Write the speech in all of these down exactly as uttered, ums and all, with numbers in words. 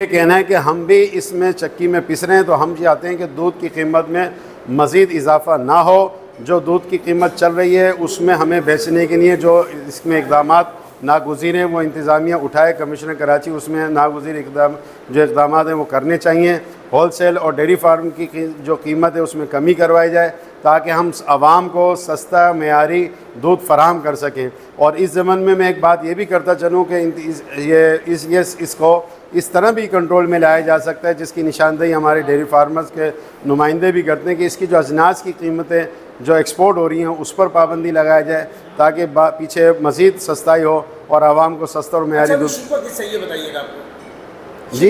कहना है कि हम भी इसमें चक्की में पिस रहे हैं, तो हम चाहते हैं कि दूध की कीमत में मज़ीद इजाफ़ा ना हो। जो दूध की कीमत चल रही है उसमें हमें बेचने के लिए जो इसमें इक़दाम नागुज़ीर हैं वो इंतज़ामिया उठाए। कमिश्नर कराची उसमें नागुज़ीर इक़दाम जो इक़दाम हैं वो करने चाहिए। होल सेल और डेयरी फार्म की जो कीमत है उसमें कमी करवाई जाए ताकि हम आवाम को सस्ता मेयारी दूध फराहम कर सकें। और इस ज़मन में मैं एक बात ये भी करता चलूँ कि इस, ये इस ये इसको इस तरह भी कंट्रोल में लाया जा सकता है जिसकी निशानदेही हमारे डेयरी फार्मर्स के नुमाइंदे भी करते हैं कि इसकी जो अजनास की कीमतें जो एक्सपोर्ट हो रही हैं उस पर पाबंदी लगाया जाए ताकि पीछे मज़ीद सस्ताई हो और आवाम को सस्ता और मेयारी दूध। बताइएगा जी,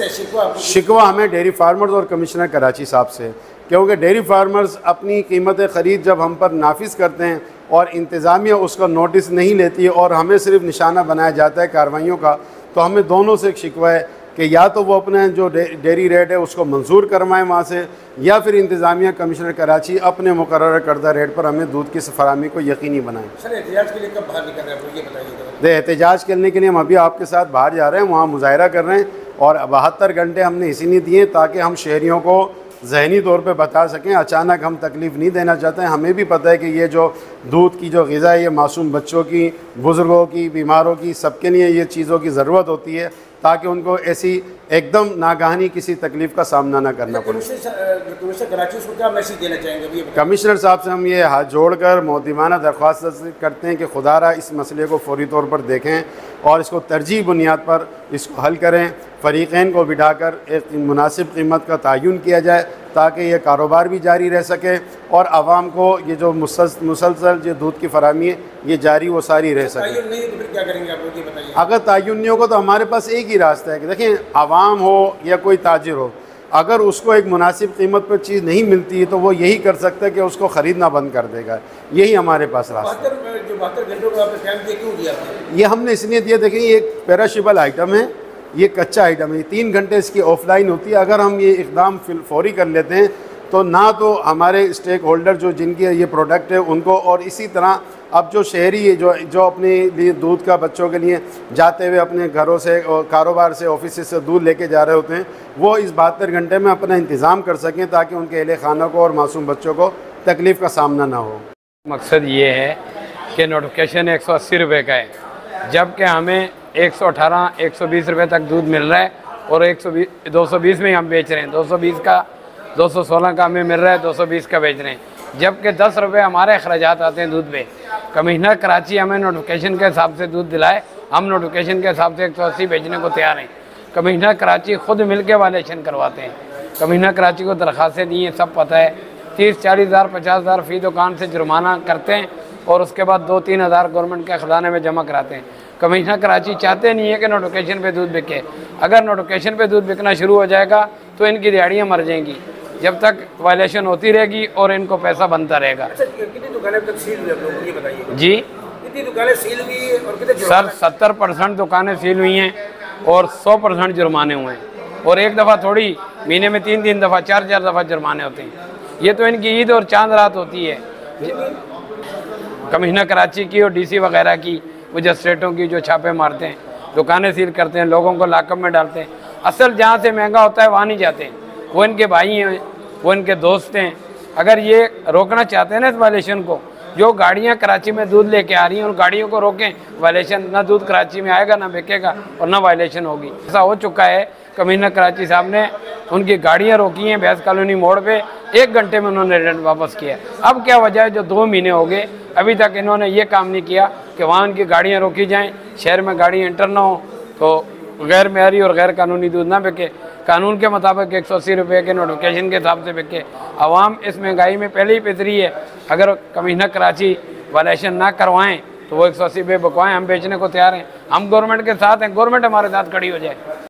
शिकवा हमें डेयरी फार्मर्स और कमिश्नर कराची साहब से, क्योंकि डेयरी फार्मर्स अपनी कीमत ख़रीद जब हम पर नाफिज करते हैं और इंतज़ामिया उसका नोटिस नहीं लेती है और हमें सिर्फ निशाना बनाया जाता है कार्रवाइयों का, तो हमें दोनों से एक शिकवा है कि या तो वो अपने जो डेयरी रेट है उसको मंजूर करवाएं वहाँ से, या फिर इंतज़ामिया कमिश्नर कराची अपने मुकर्रर करदा रेट पर हमें दूध की फराहमी को यकीनी बनाएं। सर एहतजाज के लिए कब बाहर निकल रहे हैं ये बताइए। दे एहतजाज करने के लिए हम अभी आपके साथ बाहर जा रहे हैं, वहाँ मुजाहरा कर रहे हैं और बहत्तर घंटे हमने इसीलिए दिए ताकि हम शहरियों को ज़हनी तौर पे बता सकें। अचानक हम तकलीफ़ नहीं देना चाहते हैं। हमें भी पता है कि ये जो दूध की जो ग़िज़ा है ये मासूम बच्चों की, बुज़ुर्गों की, बीमारों की, सबके लिए ये चीज़ों की ज़रूरत होती है ताकि उनको ऐसी एकदम नागहानी किसी तकलीफ़ का सामना ना करना पड़े। कमिश्नर कराची को क्या मैसेज देना चाहेंगे? कमिश्नर साहब से हम ये हाथ जोड़कर मोहतिमाना दरख्वास्त करते हैं कि खुदारा इस मसले को फौरी तौर पर देखें और इसको तरजीह बुनियाद पर इसको हल करें। फ़रीक़ैन को बिठाकर एक मुनासिब कीमत का तयन किया जाए ताकि ये कारोबार भी जारी रह सके और आवाम को ये जो मुसलसल जो दूध की फराहमी है ये जारी वो सारी रह सके। तयन नहीं तो फिर क्या करेंगे आप लोग ये बताइए। अगर तयन नहीं होगा तो हमारे पास एक ही रास्ता है कि देखें, आवाम हो या कोई ताजिर हो, अगर उसको एक मुनासिब कीमत पर चीज़ नहीं मिलती है तो वो यही कर सकता है कि उसको ख़रीदना बंद कर देगा। यही हमारे पास रास्ता है। जो बहत्तर घंटों का आपने टाइम दिया क्यों दिया? ये हमने इसलिए दिया, देखें ये एक पेरिशेबल आइटम है, ये कच्चा आइटम है, तीन घंटे इसकी ऑफलाइन होती है। अगर हम ये इक़दाम फौरी कर लेते हैं तो ना तो हमारे स्टेक होल्डर जो जिनके ये प्रोडक्ट है उनको, और इसी तरह अब जो शहरी जो जो अपने लिए दूध का बच्चों के लिए जाते हुए अपने घरों से और कारोबार से ऑफिस से दूध लेके जा रहे होते हैं, वो इस बहत्तर घंटे में अपना इंतज़ाम कर सकें ताकि उनके अहले खाना को और मासूम बच्चों को तकलीफ़ का सामना ना हो। मकसद ये है कि नोटिफिकेशन एक सौ अस्सी रुपये का है, जबकि हमें एक सौ अठारह एक सौ बीस रुपये तक दूध मिल रहा है और एक सौ बीस दो सौ बीस में ही हम बेच रहे हैं। दो सौ बीस का दो सौ सोलह का हमें मिल रहा है, दो सौ बीस का बेच रहे हैं, जबकि दस रुपये हमारे अखराजात आते हैं दूध पे। कमिश्नर कराची हमें नोटिफिकेशन के हिसाब से दूध दिलाए, हम नोटिफिकेशन के हिसाब से एक सौ अस्सी बेचने को तैयार हैं। कमिश्नर कराची खुद मिल के वायलेशन करवाते हैं। कमिश्नर कराची को दरख्वास्तें दी हैं, सब पता है, तीस चालीस हज़ार पचास हज़ार फ़ी दुकान से जुर्माना करते हैं और उसके बाद दो तीन हज़ार गवर्नमेंट के ख़जाने में जमा कराते हैं। कमिश्नर कराची चाहते नहीं है कि नोटिफिकेशन पे दूध बिके। अगर नोटिफिकेशन पे दूध बिकना शुरू हो जाएगा तो इनकी दिहाड़ियाँ मर जाएंगी, जब तक वायलेशन होती रहेगी और इनको पैसा बनता रहेगा। अच्छा, कितनी दुकानें तक सील हुई आप लोगों को ये बताइए? जी, कितनी दुकानें सील हुई और कितने सर सत्तर परसेंट दुकानें सील हुई हैं और सौ परसेंट जुर्माने हुए हैं, और एक दफ़ा थोड़ी, महीने में तीन तीन दफ़ा चार चार दफ़ा जुर्माने होते हैं। ये तो इनकी ईद और चांद रात होती है। कमिश्नर कराची की और डीसी वगैरह की, मजिस्ट्रेटों की जो छापे मारते हैं, दुकानें सील करते हैं, लोगों को लाकअप में डालते हैं। असल जहाँ से महंगा होता है वहाँ नहीं जाते हैं, वो इनके भाई हैं, वो इनके दोस्त हैं। अगर ये रोकना चाहते हैं ना इस वायलेशन को, जो गाड़ियाँ कराची में दूध लेके आ रही हैं उन गाड़ियों को रोकें, वायलेशन ना दूध कराची में आएगा ना बिकेगा और ना वायलेशन होगी। ऐसा हो चुका है, कमिश्नर कराची साहब ने उनकी गाड़ियाँ रोकी हैं भैंस कॉलोनी मोड़ पे, एक घंटे में उन्होंने रेट वापस किया। अब क्या वजह है जो दो महीने हो गए अभी तक इन्होंने ये काम नहीं किया कि वहाँ उनकी गाड़ियाँ रोकी जाएँ, शहर में गाड़ियाँ इंटर ना हो तो गैर मेयारी और गैर कानूनी दूध ना बिके। कानून के मुताबिक एक सौ अस्सी रुपये के नोटिफिकेशन के हिसाब से बिके। आवाम इस महंगाई में पहले ही पितरी है, अगर कमिश्नर कराची वायलेशन ना करवाएं तो वो एक सौ अस्सी रुपये बकवाएँ, हम बेचने को तैयार हैं। हम गवर्नमेंट के साथ हैं, गवर्नमेंट हमारे साथ खड़ी हो जाए।